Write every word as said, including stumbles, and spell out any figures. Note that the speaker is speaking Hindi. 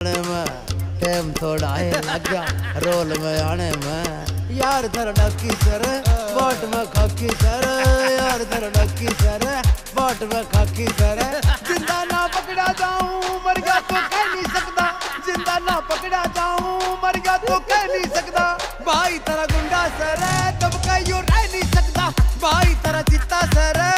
टाइम थोड़ा है लगा रोल में आने में यार धर डकी सर बाट में खाकी सर यार धर डकी सर बाट में खाकी सर जिंदा ना पकड़ा जाऊं मर गया तो कह नहीं सकता जिंदा ना पकड़ा जाऊं मर गया तो कह नहीं सकता भाई तेरा गुंडा सर तब कहीं रह नहीं सकता भाई तेरा चित्ता सर